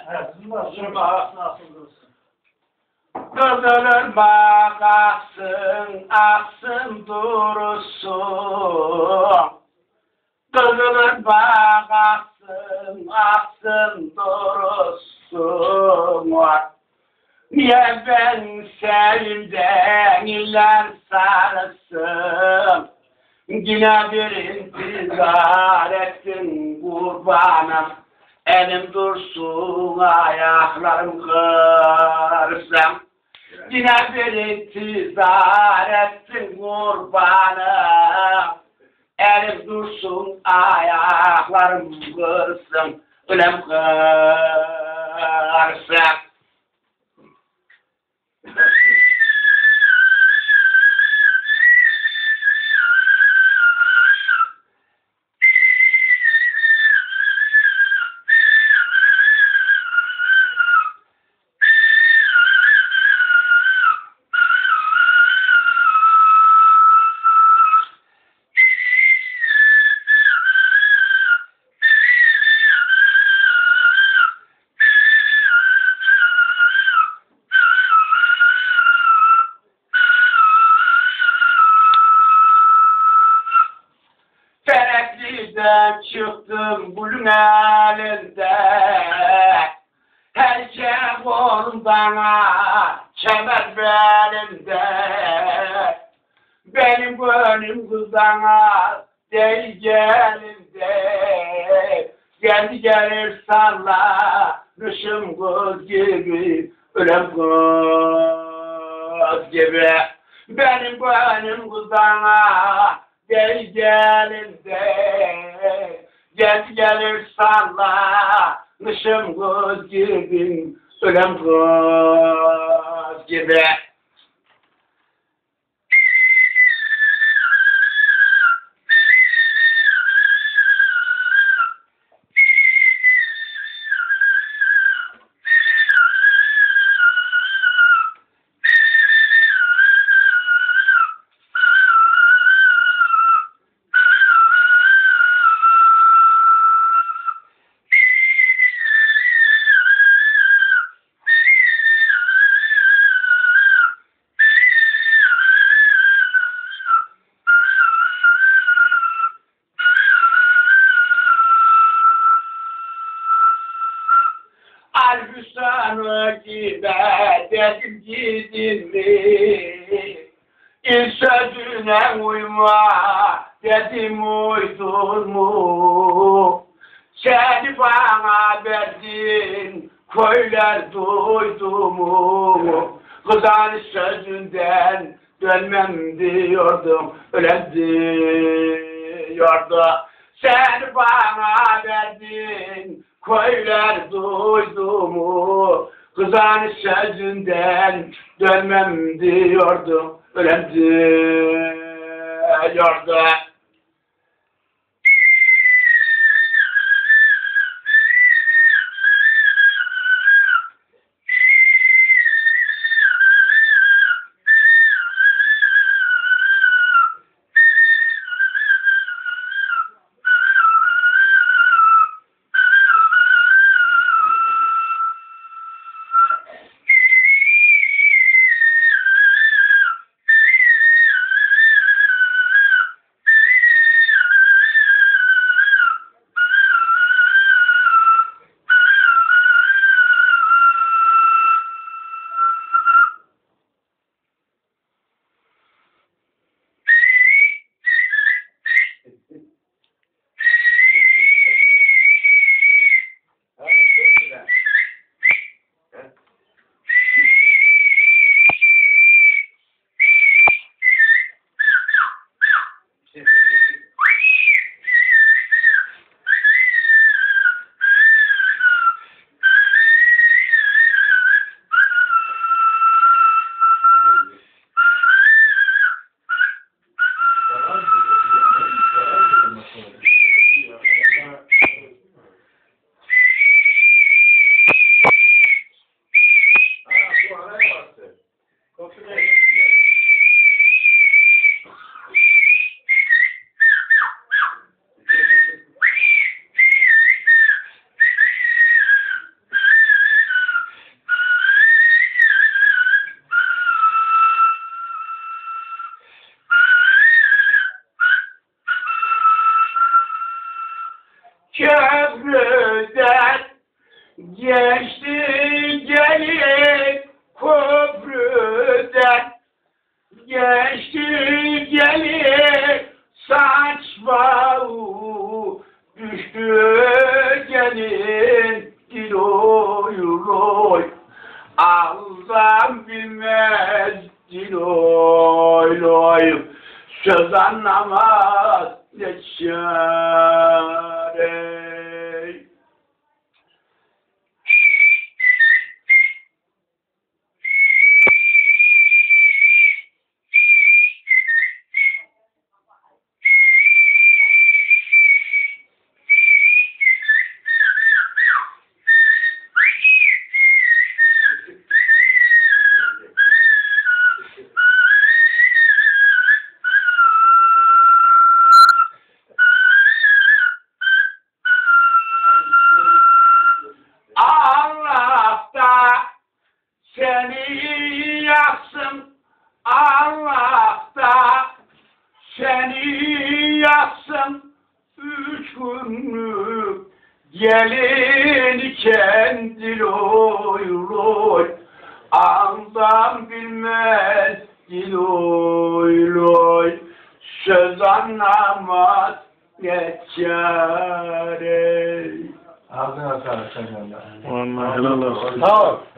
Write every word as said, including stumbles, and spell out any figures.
Kızılır bak aksın, aksın durursun. Kızılır bak aksın, aksın durursun. Niye ben sevimden iller sarısın? Yine bir intizar ettin kurbanım. Elim dursun, ayaklarım kırsın. Yine bir intizar ettin kurbanım. Elim dursun, ayaklarım kırsın. Ölem kırsın. Ferekli'den çıktım bulun elinde. Her şey kolumdan kemer belinde. Benim gönlüm kızana değil gelinde. Kendi gelir sallanışım kız gibi. Ölem kız gibi. Benim gönlüm kızana gel gelinde, gel gelir sallanışım kız gibi, ölem kız gibi. Albistan'a gider dedim gidin mi? İl sözüne uyma dedim uydun mu? Seni bana verdin köyler duydu mu? Kızın sözünden dönmem diyordum öyle diyordu. Seni bana verdin köyler duydu mu? Kızın sözünden dönmem diyordum, ölem diyordu. Geçti gelip köprüden, geçti gelip saç bağı, düştü gelin diloy loy, ağzım bilmez diloy loy, söz anlamaz ne çare. Allah da seni yaksın, Allah da seni yaksın, üç günlük gelin iken diloy loy, ağzım bilmez diloy loy, söz anlamaz ne çare. Ağzına sağlık sen de. Vallahi helal olsun. Sağ ol.